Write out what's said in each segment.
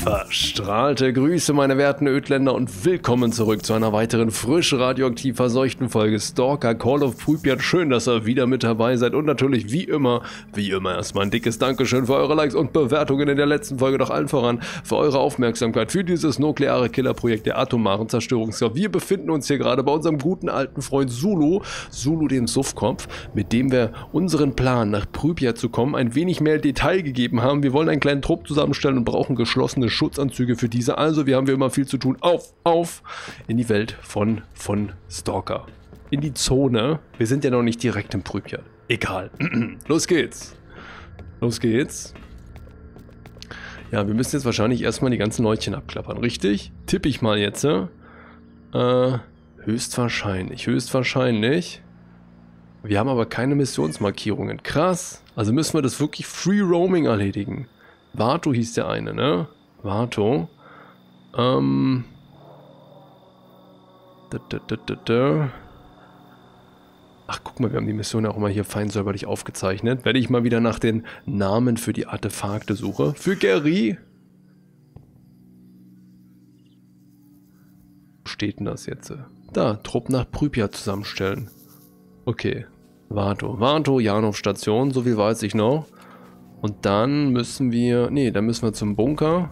Verstrahlte Grüße, meine werten Ödländer, und willkommen zurück zu einer weiteren frisch radioaktiv verseuchten Folge Stalker Call of Pripyat. Schön, dass ihr wieder mit dabei seid und natürlich wie immer erstmal ein dickes Dankeschön für eure Likes und Bewertungen in der letzten Folge, doch allen voran für eure Aufmerksamkeit für dieses nukleare Killerprojekt der atomaren Zerstörungskraft. Wir befinden uns hier gerade bei unserem guten alten Freund Zulu dem Suffkopf, mit dem wir unseren Plan nach Pripyat zu kommen ein wenig mehr Detail gegeben haben. Wir wollen einen kleinen Trupp zusammenstellen und brauchen geschlossene Schutzanzüge für diese. Also, wir haben wie immer viel zu tun. Auf in die Welt von Stalker. In die Zone. Wir sind ja noch nicht direkt in Pripyat. Egal. Los geht's. Los geht's. Ja, wir müssen jetzt wahrscheinlich erstmal die ganzen Leutchen abklappern. Richtig? Tippe ich mal jetzt. Höchstwahrscheinlich. Wir haben aber keine Missionsmarkierungen. Krass. Also müssen wir das wirklich Free Roaming erledigen. Vato hieß der eine, ne? Vato. Ach, guck mal, wir haben die Mission ja auch mal hier fein säuberlich aufgezeichnet. Wenn ich mal wieder nach den Namen für die Artefakte suche. Für Gary. Wo steht denn das jetzt? Da, Trupp nach Pripyat zusammenstellen. Okay. Vato, Janov-Station, so viel weiß ich noch. Und dann müssen wir... Nee, dann müssen wir zum Bunker.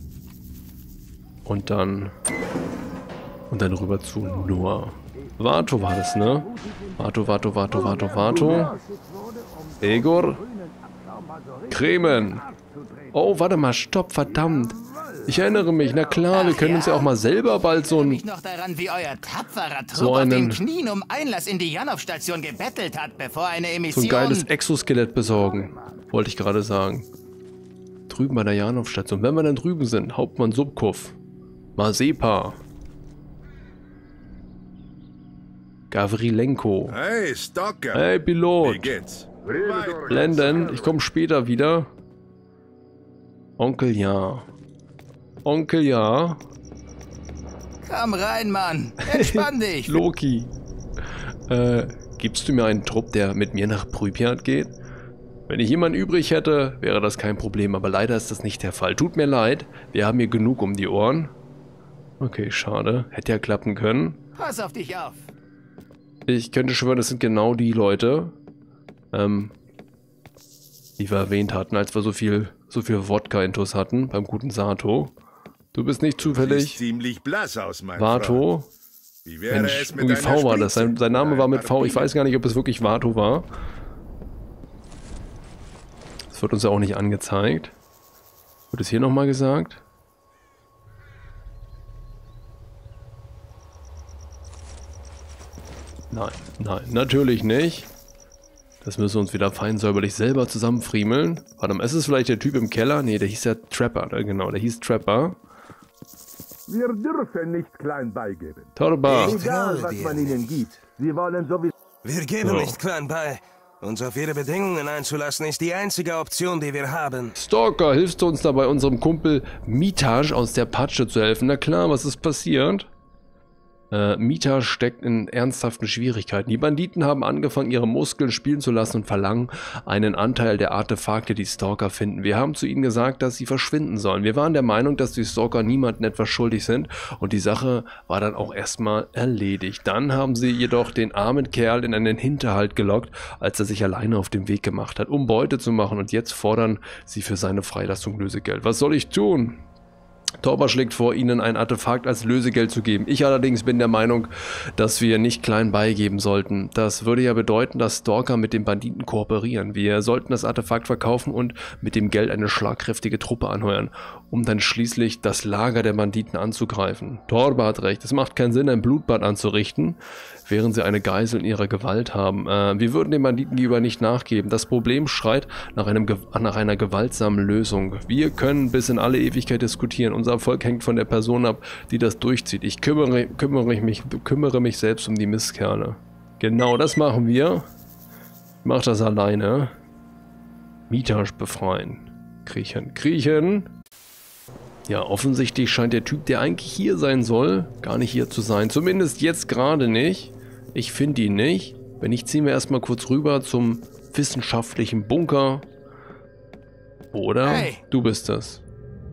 Und dann rüber zu Noah. Vato war das, ne? Vato. Egor. Kremen. Oh, warte mal, stopp, verdammt. Ich erinnere mich, na klar, wir können uns ja auch mal selber bald so ein... Ich noch daran, wie euer tapferer Trupp auf den Knien um Einlass in die Janov-Station gebettelt hat, bevor eine Emission... So ein geiles Exoskelett besorgen, wollte ich gerade sagen. Drüben bei der Janov-Station. Wenn wir dann drüben sind, Hauptmann Subkov. Mazepa. Gavrilenko. Hey, Stalker. Hey, Pilot. Wie geht's? Blenden, ich komme später wieder. Onkel ja. Komm rein, Mann. Entspann dich. Loki. Gibst du mir einen Trupp, der mit mir nach Pripyat geht? Wenn ich jemanden übrig hätte, wäre das kein Problem, aber leider ist das nicht der Fall. Tut mir leid, wir haben hier genug um die Ohren. Okay, schade. Hätte ja klappen können. Pass auf dich auf. Ich könnte schwören, das sind genau die Leute, die wir erwähnt hatten, als wir so viel Wodka-Intus hatten beim guten Sato. Du bist nicht zufällig ziemlich blass aus, mein Vato? Freund. Wie wäre Mensch, es mit irgendwie einer V war das. Spritze? Sein Name war mit V. Ich weiß gar nicht, ob es wirklich Vato war. Das wird uns ja auch nicht angezeigt. Wird es hier nochmal gesagt? Nein, natürlich nicht. Das müssen wir uns wieder fein säuberlich selber zusammenfriemeln. Warte mal, ist es vielleicht der Typ im Keller? Ne, der hieß ja Trapper, genau, der hieß Trapper. Wir dürfen nicht klein beigeben. Torba. Egal, was man ihnen gibt. Sie wollen sowieso... Wir geben nicht klein bei. Uns auf ihre Bedingungen einzulassen, ist die einzige Option, die wir haben. Stalker, hilfst du uns dabei, unserem Kumpel Mitaj aus der Patsche zu helfen? Na klar, was ist passiert? Mita steckt in ernsthaften Schwierigkeiten. Die Banditen haben angefangen, ihre Muskeln spielen zu lassen und verlangen einen Anteil der Artefakte, die Stalker finden. Wir haben zu ihnen gesagt, dass sie verschwinden sollen. Wir waren der Meinung, dass die Stalker niemandem etwas schuldig sind und die Sache war dann auch erstmal erledigt. Dann haben sie jedoch den armen Kerl in einen Hinterhalt gelockt, als er sich alleine auf den Weg gemacht hat, um Beute zu machen, und jetzt fordern sie für seine Freilassung Lösegeld. Was soll ich tun? Torba schlägt vor, ihnen ein Artefakt als Lösegeld zu geben. Ich allerdings bin der Meinung, dass wir nicht klein beigeben sollten. Das würde ja bedeuten, dass Stalker mit den Banditen kooperieren. Wir sollten das Artefakt verkaufen und mit dem Geld eine schlagkräftige Truppe anheuern, um dann schließlich das Lager der Banditen anzugreifen. Torba hat recht, es macht keinen Sinn, ein Blutbad anzurichten, während sie eine Geisel in ihrer Gewalt haben. Wir würden den Banditen gegenüber nicht nachgeben. Das Problem schreit nach einer gewaltsamen Lösung. Wir können bis in alle Ewigkeit diskutieren. Unser Erfolg hängt von der Person ab, die das durchzieht. Ich kümmere mich selbst um die Mistkerle. Genau, das machen wir. Ich mach das alleine. Mitaj befreien. Kriechen. Ja, offensichtlich scheint der Typ, der eigentlich hier sein soll, gar nicht hier zu sein. Zumindest jetzt gerade nicht. Ich finde ihn nicht. Wenn nicht, ziehen wir erstmal kurz rüber zum wissenschaftlichen Bunker. Oder? Hey. Du bist das.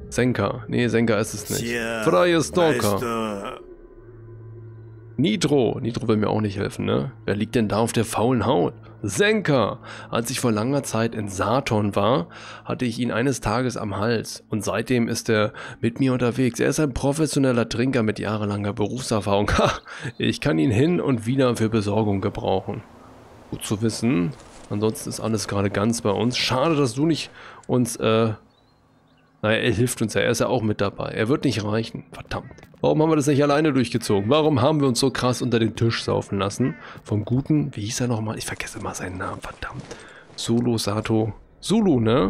Senka. Nee, Senka ist es nicht. Tja, Freie Stalker. weißt du, Nitro. Nitro will mir auch nicht helfen, ne? Wer liegt denn da auf der faulen Haut? Senka. Als ich vor langer Zeit in Saturn war, hatte ich ihn eines Tages am Hals. Und seitdem ist er mit mir unterwegs. Er ist ein professioneller Trinker mit jahrelanger Berufserfahrung. Ha! Ich kann ihn hin und wieder für Besorgung gebrauchen. Gut zu wissen. Ansonsten ist alles gerade ganz bei uns. Schade, dass du nicht uns, naja, er hilft uns ja. Er ist ja auch mit dabei. Er wird nicht reichen. Verdammt. Warum haben wir das nicht alleine durchgezogen? Warum haben wir uns so krass unter den Tisch saufen lassen? Vom guten, wie hieß er nochmal? Ich vergesse immer seinen Namen, verdammt. Solo Sato. Zulu, ne?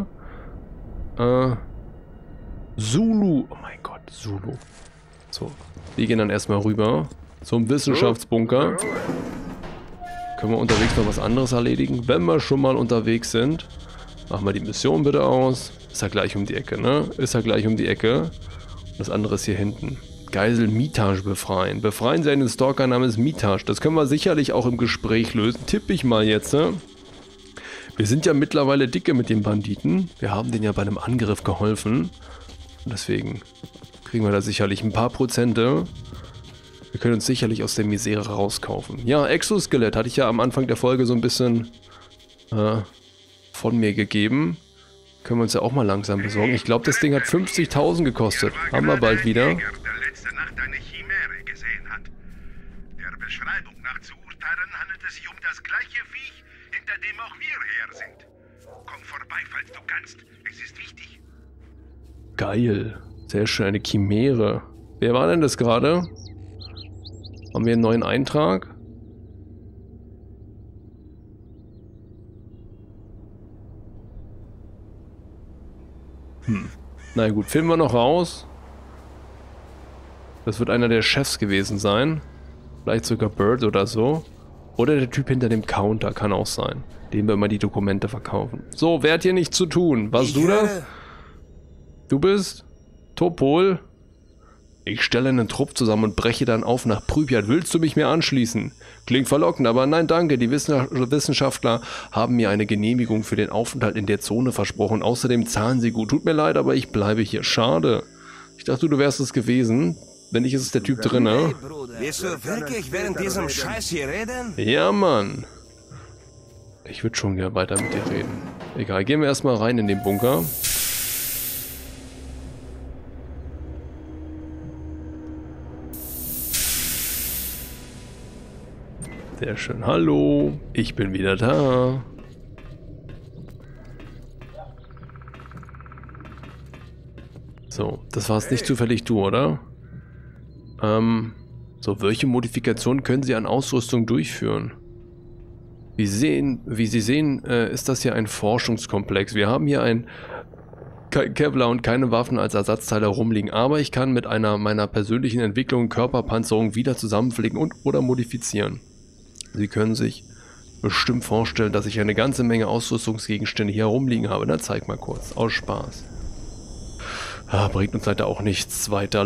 Zulu. Oh mein Gott, Zulu. So, wir gehen dann erstmal rüber zum Wissenschaftsbunker. Können wir unterwegs noch was anderes erledigen? Wenn wir schon mal unterwegs sind, machen wir die Mission bitte aus. Ist ja gleich um die Ecke, ne? Ist ja gleich um die Ecke. Das andere ist hier hinten. Geisel Mitaj befreien. Befreien Sie einen Stalker namens Mitaj. Das können wir sicherlich auch im Gespräch lösen. Tippe ich mal jetzt, ne? Wir sind ja mittlerweile dicke mit den Banditen. Wir haben denen ja bei einem Angriff geholfen. Und deswegen kriegen wir da sicherlich ein paar Prozente. Wir können uns sicherlich aus der Misere rauskaufen. Ja, Exoskelett hatte ich ja am Anfang der Folge so ein bisschen von mir gegeben. Können wir uns ja auch mal langsam besorgen. Ich glaube, das Ding hat 50.000 gekostet. Haben wir bald wieder. Der letzte Nacht eine Chimäre gesehen hat. Der Beschreibung nach zu urteilen, handelt es sich um das gleiche Viech, hinter dem auch wir her sind. Komm vorbei, falls du kannst. Es ist wichtig. Geil. Sehr schön, eine Chimäre. Wer war denn das gerade? Haben wir einen neuen Eintrag? Na gut, finden wir noch raus. Das wird einer der Chefs gewesen sein. Vielleicht sogar Bird oder so. Oder der Typ hinter dem Counter, kann auch sein. Dem wir immer die Dokumente verkaufen. So, wer hat hier nichts zu tun? Warst du das? Du bist? Topol? Ich stelle einen Trupp zusammen und breche dann auf nach Pripyat. Willst du mich mir anschließen? Klingt verlockend, aber nein, danke. Die Wissenschaftler haben mir eine Genehmigung für den Aufenthalt in der Zone versprochen. Außerdem zahlen sie gut. Tut mir leid, aber ich bleibe hier. Schade. Ich dachte, du wärst es gewesen. Wenn nicht, ist es der Typ drin, ne? willst du wirklich während diesem Scheiß hier reden? Ja, Mann. Ich würde schon gerne weiter mit dir reden. Egal, gehen wir erstmal rein in den Bunker. Sehr schön. Hallo, ich bin wieder da. So, das war es nicht zufällig du, oder? So, welche Modifikationen können Sie an Ausrüstung durchführen? Wie Sie sehen, ist das hier ein Forschungskomplex. Wir haben hier ein Kevlar und keine Waffen als Ersatzteile rumliegen, aber ich kann mit einer meiner persönlichen Entwicklungen Körperpanzerung wieder zusammenpflegen und oder modifizieren. Sie können sich bestimmt vorstellen, dass ich eine ganze Menge Ausrüstungsgegenstände hier herumliegen habe. Na, zeig mal kurz. Aus Spaß. Ah, bringt uns leider auch nichts weiter.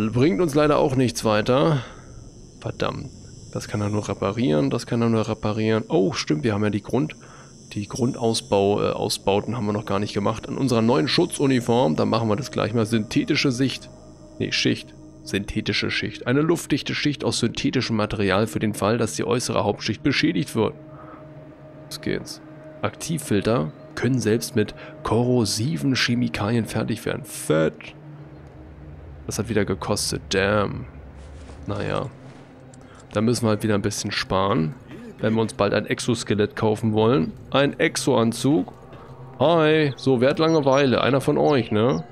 Verdammt. Das kann er nur reparieren. Oh, stimmt, wir haben ja die Grundausbauten haben wir noch gar nicht gemacht. An unserer neuen Schutzuniform, da machen wir das gleich mal. Synthetische Schicht. Synthetische Schicht. Eine luftdichte Schicht aus synthetischem Material für den Fall, dass die äußere Hauptschicht beschädigt wird. Los geht's. Aktivfilter können selbst mit korrosiven Chemikalien fertig werden. Fett. Das hat wieder gekostet. Damn. Naja. Da müssen wir halt wieder ein bisschen sparen. Wenn wir uns bald ein Exoskelett kaufen wollen. Ein Exo-Anzug. Hi. So, wer hat Langeweile? Einer von euch, ne?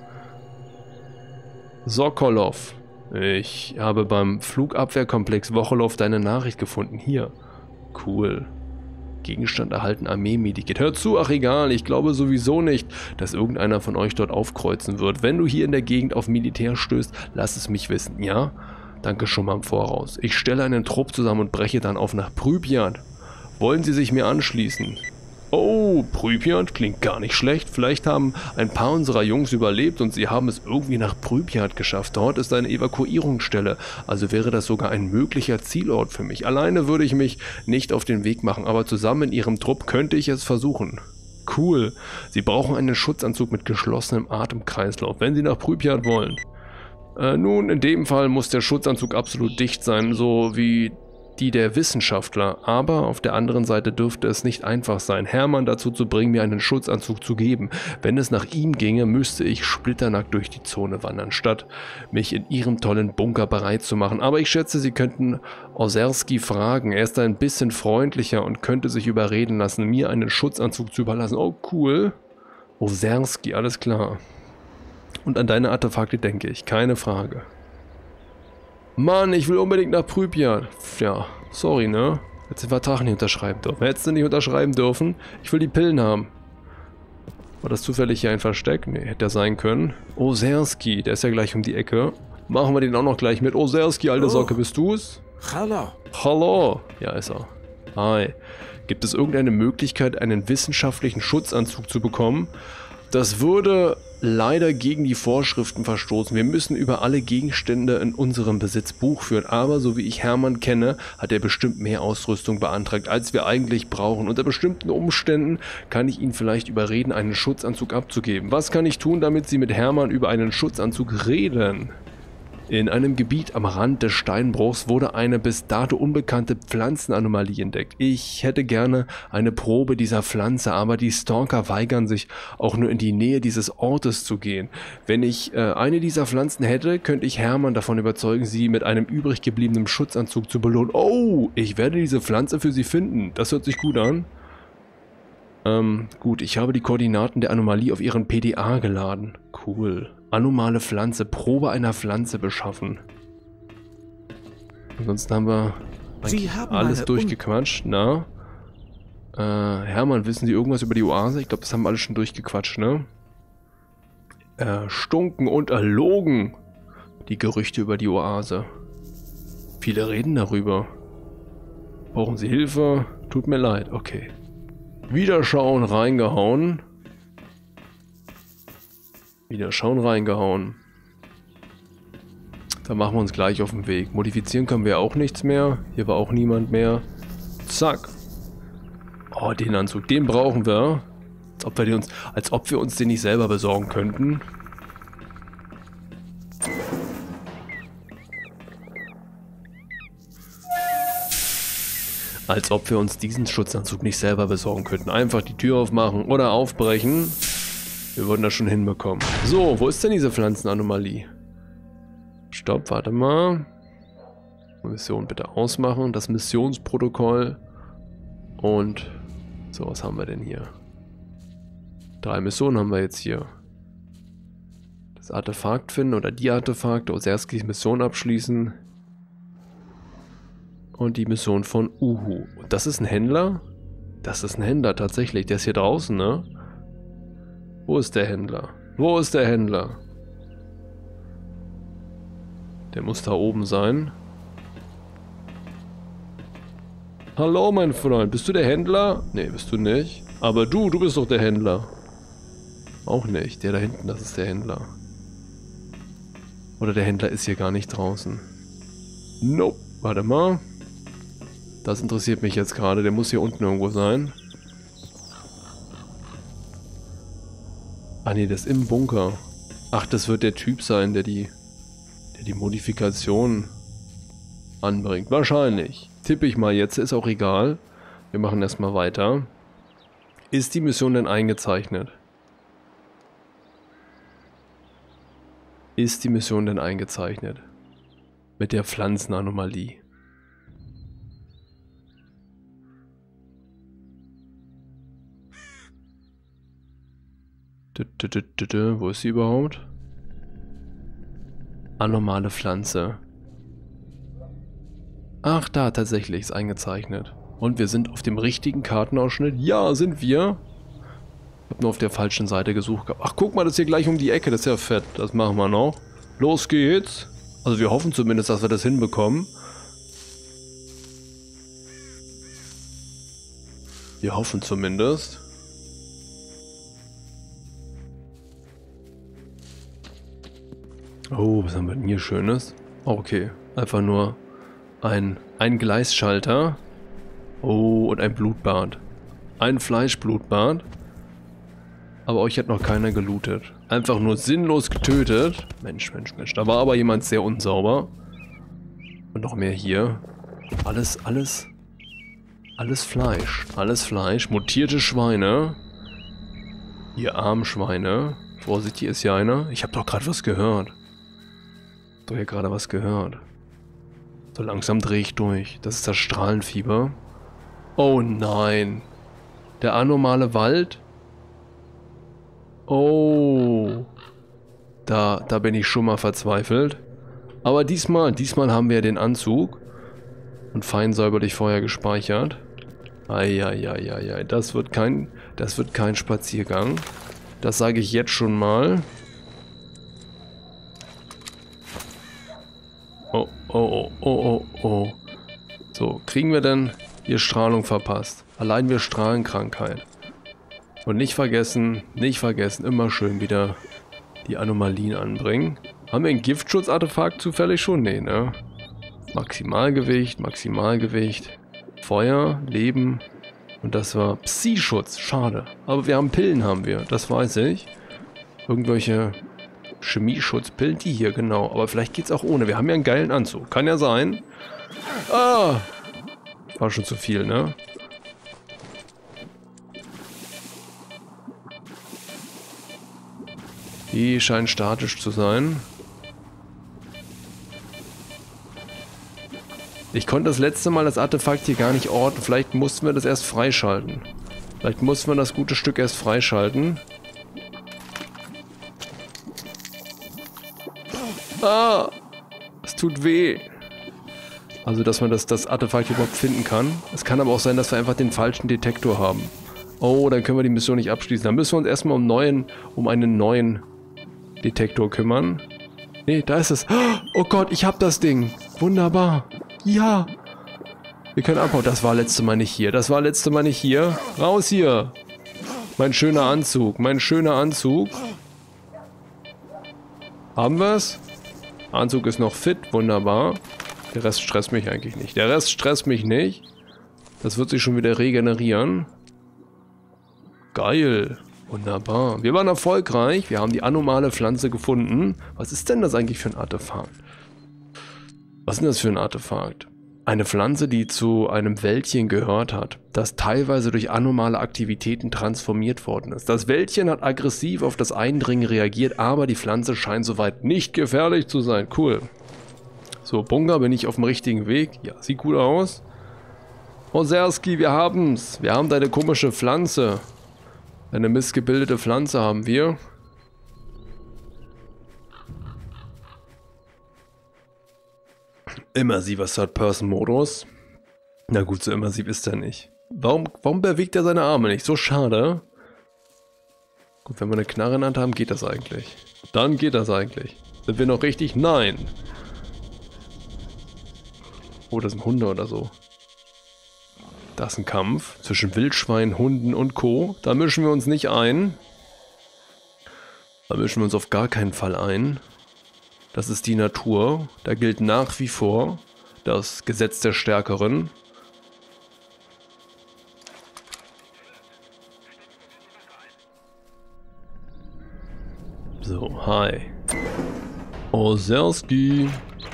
Sokolov. Ich habe beim Flugabwehrkomplex Wochelow deine Nachricht gefunden. Hier. Cool. Gegenstand erhalten, Armee-Medikit. Hör zu, ach egal, ich glaube sowieso nicht, dass irgendeiner von euch dort aufkreuzen wird. Wenn du hier in der Gegend auf Militär stößt, lass es mich wissen, ja? Danke schon mal im Voraus. Ich stelle einen Trupp zusammen und breche dann auf nach Pripyat. Wollen Sie sich mir anschließen? Oh, Pripyat klingt gar nicht schlecht. Vielleicht haben ein paar unserer Jungs überlebt und sie haben es irgendwie nach Pripyat geschafft. Dort ist eine Evakuierungsstelle, also wäre das sogar ein möglicher Zielort für mich. Alleine würde ich mich nicht auf den Weg machen, aber zusammen in ihrem Trupp könnte ich es versuchen. Cool. Sie brauchen einen Schutzanzug mit geschlossenem Atemkreislauf, wenn Sie nach Pripyat wollen. Nun, in dem Fall muss der Schutzanzug absolut dicht sein, so wie die der Wissenschaftler. Aber auf der anderen Seite dürfte es nicht einfach sein, Hermann dazu zu bringen, mir einen Schutzanzug zu geben. Wenn es nach ihm ginge, müsste ich splitternackt durch die Zone wandern, statt mich in ihrem tollen Bunker bereit zu machen. Aber ich schätze, Sie könnten Oserski fragen. Er ist ein bisschen freundlicher und könnte sich überreden lassen, mir einen Schutzanzug zu überlassen. Oh, cool. Oserski, alles klar. Und an deine Artefakte denke ich, keine Frage. Mann, ich will unbedingt nach Pripyat. Ja, sorry, ne? Hättest den Vertrag nicht unterschreiben dürfen. Hättest du nicht unterschreiben dürfen? Ich will die Pillen haben. War das zufällig hier ein Versteck? Ne, hätte er sein können. Oserski, der ist ja gleich um die Ecke. Machen wir den auch noch gleich mit. Oserski, alte Socke, bist du's? Hallo. Hallo. Ja, ist er. Hi. Gibt es irgendeine Möglichkeit, einen wissenschaftlichen Schutzanzug zu bekommen? Das würde leider gegen die Vorschriften verstoßen. Wir müssen über alle Gegenstände in unserem Besitz Buch führen, aber so wie ich Hermann kenne, hat er bestimmt mehr Ausrüstung beantragt, als wir eigentlich brauchen. Unter bestimmten Umständen kann ich ihn vielleicht überreden, einen Schutzanzug abzugeben. Was kann ich tun, damit Sie mit Hermann über einen Schutzanzug reden? In einem Gebiet am Rand des Steinbruchs wurde eine bis dato unbekannte Pflanzenanomalie entdeckt. Ich hätte gerne eine Probe dieser Pflanze, aber die Stalker weigern sich, auch nur in die Nähe dieses Ortes zu gehen. Wenn ich eine dieser Pflanzen hätte, könnte ich Hermann davon überzeugen, sie mit einem übrig gebliebenen Schutzanzug zu belohnen. Oh, ich werde diese Pflanze für Sie finden. Das hört sich gut an. Gut, ich habe die Koordinaten der Anomalie auf Ihren PDA geladen. Cool. Anomale Pflanze, Probe einer Pflanze beschaffen. Ansonsten haben wir alles durchgequatscht. Na? Hermann, wissen Sie irgendwas über die Oase? Ich glaube, das haben wir alles schon durchgequatscht, ne? Erstunken und erlogen. Die Gerüchte über die Oase. Viele reden darüber. Brauchen Sie Hilfe? Tut mir leid, okay. Wiederschauen, reingehauen. Wiederschauen, reingehauen. Dann machen wir uns gleich auf den Weg. Modifizieren können wir auch nichts mehr. Hier war auch niemand mehr. Zack. Oh, den Anzug, den brauchen wir. Als ob wir uns den nicht selber besorgen könnten. Als ob wir uns diesen Schutzanzug nicht selber besorgen könnten. Einfach die Tür aufmachen oder aufbrechen. Wir würden das schon hinbekommen. So, wo ist denn diese Pflanzenanomalie? Stopp, warte mal. Mission bitte ausmachen. Das Missionsprotokoll. Und so, was haben wir denn hier? 3 Missionen haben wir jetzt hier. Das Artefakt finden oder die Artefakte. Oserskis Mission abschließen. Und die Mission von Uhu. Und das ist ein Händler? Das ist ein Händler tatsächlich. Der ist hier draußen, ne? Wo ist der Händler? Wo ist der Händler? Der muss da oben sein. Hallo, mein Freund. Bist du der Händler? Nee, bist du nicht. Aber du bist doch der Händler. Auch nicht. Der da hinten, das ist der Händler. Oder der Händler ist hier gar nicht draußen. Nope. Warte mal. Das interessiert mich jetzt gerade. Der muss hier unten irgendwo sein. Ah ne, das ist im Bunker. Ach, das wird der Typ sein, der die Modifikation anbringt. Wahrscheinlich. Tippe ich mal jetzt, ist auch egal. Wir machen erstmal weiter. Ist die Mission denn eingezeichnet? Ist die Mission denn eingezeichnet? Mit der Pflanzenanomalie. Wo ist sie überhaupt? Anormale Pflanze. Ach, da tatsächlich ist eingezeichnet. Und wir sind auf dem richtigen Kartenausschnitt. Ja, sind wir. Ich habe nur auf der falschen Seite gesucht. Ach, guck mal, das ist hier gleich um die Ecke. Das ist ja fett. Das machen wir noch. Los geht's. Also wir hoffen zumindest, dass wir das hinbekommen. Wir hoffen zumindest. Oh, was haben wir denn hier Schönes? Oh, okay. Einfach nur ein Gleisschalter. Oh, und ein Blutbad. Ein Fleischblutbad. Aber euch hat noch keiner gelootet. Einfach nur sinnlos getötet. Mensch, Mensch, Mensch. Da war aber jemand sehr unsauber. Und noch mehr hier. Alles Fleisch. Alles Fleisch. Mutierte Schweine. Ihr armen Schweine. Vorsicht, hier ist ja einer. Ich habe doch gerade was gehört. Doch hier gerade was gehört. So langsam drehe ich durch. Das ist das Strahlenfieber. Oh nein. Der anomale Wald. Oh. Da bin ich schon mal verzweifelt. Aber diesmal haben wir den Anzug. Und fein säuberlich vorher gespeichert. Eieieiei. Das wird kein Spaziergang. Das sage ich jetzt schon mal. Oh. So, kriegen wir denn hier Strahlung verpasst? Allein wir Strahlenkrankheit. Und nicht vergessen, immer schön wieder die Anomalien anbringen. Haben wir ein Giftschutzartefakt zufällig schon? Nee, ne? Maximalgewicht. Feuer, Leben. Und das war Psi-Schutz. Schade. Aber wir haben Pillen, das weiß ich. Irgendwelche Chemieschutzpillen, die hier, genau. Aber vielleicht geht's auch ohne. Wir haben ja einen geilen Anzug. Kann ja sein. Ah! War schon zu viel, ne? Die scheinen statisch zu sein. Ich konnte das letzte Mal das Artefakt hier gar nicht orten. Vielleicht mussten wir das erst freischalten. Vielleicht mussten wir das gute Stück erst freischalten. Ah! Es tut weh. Also, dass man das Artefakt überhaupt finden kann. Es kann aber auch sein, dass wir einfach den falschen Detektor haben. Oh, dann können wir die Mission nicht abschließen. Dann müssen wir uns erstmal um einen neuen Detektor kümmern. Nee, da ist es. Oh Gott, ich hab das Ding. Wunderbar. Ja. Wir können abhauen. Das war letzte Mal nicht hier. Raus hier. Mein schöner Anzug. Haben wir's? Anzug ist noch fit. Wunderbar. Der Rest stresst mich eigentlich nicht. Das wird sich schon wieder regenerieren. Geil. Wunderbar. Wir waren erfolgreich. Wir haben die anomale Pflanze gefunden. Was ist denn das eigentlich für ein Artefakt? Eine Pflanze, die zu einem Wäldchen gehört hat, das teilweise durch anomale Aktivitäten transformiert worden ist. Das Wäldchen hat aggressiv auf das Eindringen reagiert, aber die Pflanze scheint soweit nicht gefährlich zu sein. Cool. So, Bunga, bin ich auf dem richtigen Weg? Ja, sieht gut aus. Oserski, wir haben's. Wir haben deine komische Pflanze. Eine missgebildete Pflanze haben wir. Immersiver Third-Person-Modus. Na gut, so immersiv ist er nicht. Warum bewegt er seine Arme nicht? So schade. Gut, wenn wir eine Knarre in der Hand haben, geht das eigentlich. Dann geht das eigentlich. Sind wir noch richtig? Nein. Oh, das sind Hunde oder so. Das ist ein Kampf zwischen Wildschweinen, Hunden und Co. Da mischen wir uns nicht ein. Da mischen wir uns auf gar keinen Fall ein. Das ist die Natur. Da gilt nach wie vor das Gesetz der Stärkeren. So, hi. Oserski.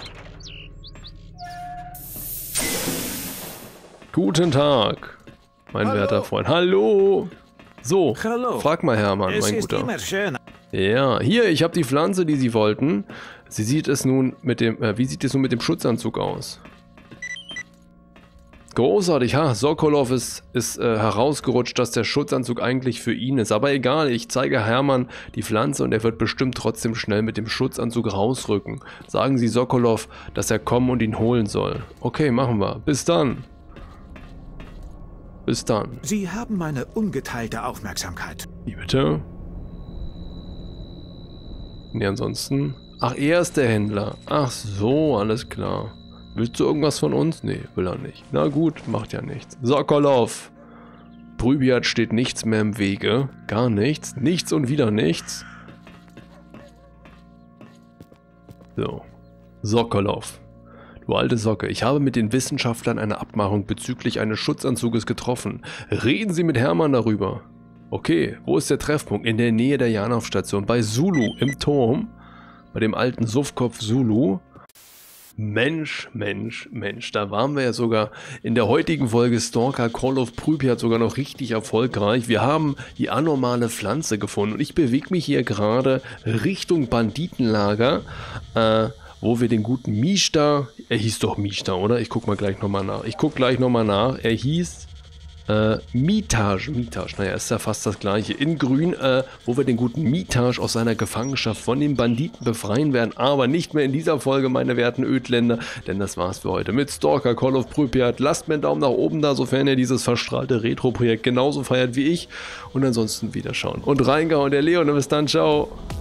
Guten Tag, mein werter Freund. Hallo. So, frag mal Hermann, mein Guter. Immer schön. Ja, hier, ich habe die Pflanze, die Sie wollten. Wie sieht es nun mit dem Schutzanzug aus? Großartig, ha, Sokolov ist herausgerutscht, dass der Schutzanzug eigentlich für ihn ist. Aber egal, ich zeige Hermann die Pflanze und er wird bestimmt trotzdem schnell mit dem Schutzanzug rausrücken. Sagen Sie Sokolov, dass er kommen und ihn holen soll. Okay, machen wir. Bis dann. Bis dann. Sie haben meine ungeteilte Aufmerksamkeit. Wie bitte? Nee, ansonsten... Ach, er ist der Händler. Ach so, alles klar. Willst du irgendwas von uns? Nee, will er nicht. Na gut, macht ja nichts. Sokolov! Prypjat steht nichts mehr im Wege. Gar nichts. Nichts und wieder nichts. So. Sokolov. Du alte Socke, ich habe mit den Wissenschaftlern eine Abmachung bezüglich eines Schutzanzuges getroffen. Reden Sie mit Hermann darüber. Okay, wo ist der Treffpunkt? In der Nähe der Janov-Station. Bei Zulu im Turm. Bei dem alten Suffkopf Zulu. Mensch, Mensch, Mensch. Da waren wir ja sogar in der heutigen Folge Stalker Call of Pripyat sogar noch richtig erfolgreich. Wir haben die anormale Pflanze gefunden. Und ich bewege mich hier gerade Richtung Banditenlager. Wo wir den guten Mishta, er hieß doch Mishta, oder? Ich guck mal gleich nochmal nach. Er hieß Mitaj, naja, ist ja fast das gleiche. In grün, wo wir den guten Mitaj aus seiner Gefangenschaft von den Banditen befreien werden. Aber nicht mehr in dieser Folge, meine werten Ödländer. Denn das war's für heute mit Stalker Call of Pripyat. Lasst mir einen Daumen nach oben da, sofern ihr dieses verstrahlte Retro-Projekt genauso feiert wie ich. Und ansonsten wieder schauen. Und reingehauen, der Leon. Und bis dann, ciao.